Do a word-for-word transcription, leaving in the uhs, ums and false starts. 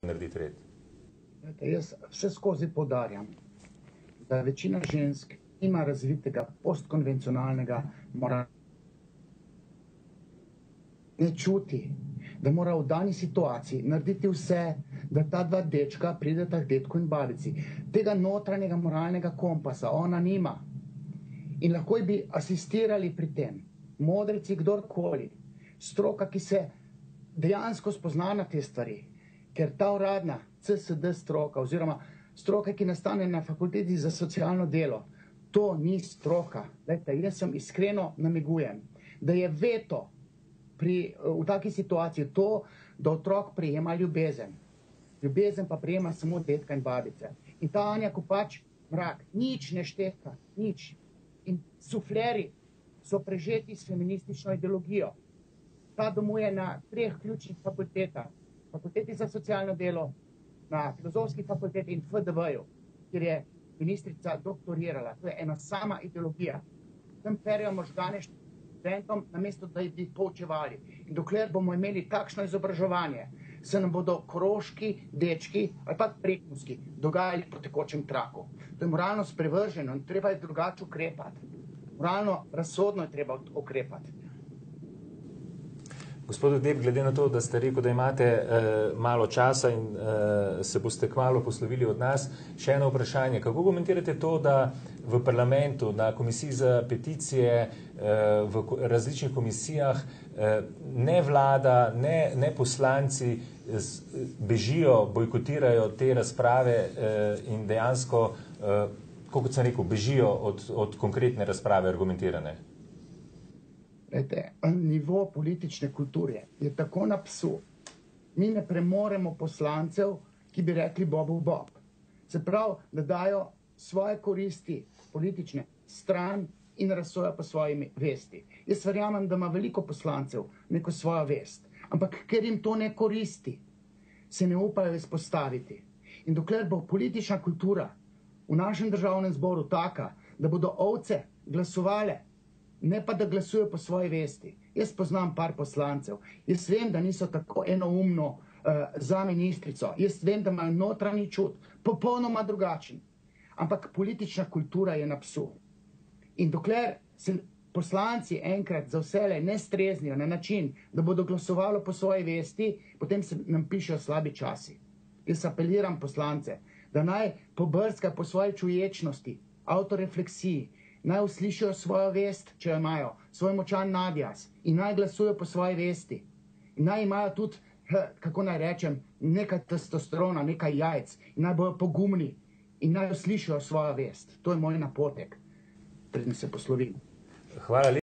narediti red? Jaz vse skozi poudarjam, da večina žensk ima razvitega postkonvencionalnega morala. Ne čuti, da mora v dani situaciji narediti vse, da ta dva dečka prideta k detku in babici. Tega notranjega moralnega kompasa ona nima. In lahko bi asistirali pri tem. Modreci, kdorkoli. Stroka, ki se dejansko spozna na te stvari. Ker ta uradna C S D stroka oziroma stroka, ki nastane na fakulteti za socialno delo, to ni stroka. Lejte, jaz sem iskreno namigujem, da je veto pri, v taki situaciji to, da otrok prijema ljubezen. Ljubezen pa prijema samo detka in babice. In ta Anja Kopač Mrak nič ne šteka, nič. In sufleri so prežeti s feministično ideologijo. Ta domuje na treh ključnih fakultetah. Fakulteti za socialno delo, na filozofski fakulteti in F D V-ju, kjer je ministrica doktorirala. To je ena sama ideologija. Tam perijo možgane študentom, namesto da bi poučevali. In dokler bomo imeli takšno izobraževanje, se nam bodo koroški dečki ali pa prekmurski dogajali po tekočem traku. To je moralno sprevrženo in treba je drugače ukrepati. Moralno razsodno je treba ukrepati. Gospod Udeb, glede na to, da ste rekel, da imate uh, malo časa in uh, se boste kmalu poslovili od nas, še eno vprašanje. Kako komentirate to, da v parlamentu, na komisiji za peticije, uh, v različnih komisijah uh, ne vlada, ne, ne poslanci z, bežijo, bojkotirajo te razprave uh, in dejansko, uh, kot sem rekel, bežijo od, od konkretne razprave argumentirane? Lejte, nivo politične kulture je tako na psu. Mi ne premoremo poslancev, ki bi rekli bobu bob. Se pravi, da dajo svoje koristi politične stran in razsoja po svojimi vesti. Jaz verjamem, da ima veliko poslancev neko svojo vest, ampak ker jim to ne koristi, se ne upajo izpostaviti. In dokler bo politična kultura v našem državnem zboru taka, da bodo ovce glasovale, ne pa da glasujejo po svoji vesti. Jaz poznam par poslancev. Jaz vem, da niso tako enoumno uh, za ministrico. Jaz vem, da imajo notranji čut, popolnoma drugačen. Ampak politična kultura je na psu. In dokler se poslanci enkrat za vselej ne streznijo na način, da bodo glasovali po svoji vesti, potem se nam pišejo slabi časi. Jaz apeliram poslance, da naj pobrskajo po svoji čuječnosti, avtorefleksiji, naj uslišijo svojo vest, če jo imajo, svoj močan nadjaz in naj glasujo po svoji vesti. In naj imajo tudi, kako naj rečem, nekaj testosterona, nekaj jajc in naj bojo pogumni in naj uslišijo svojo vest. To je moj napotek, preden se poslovim. Hvala lepa.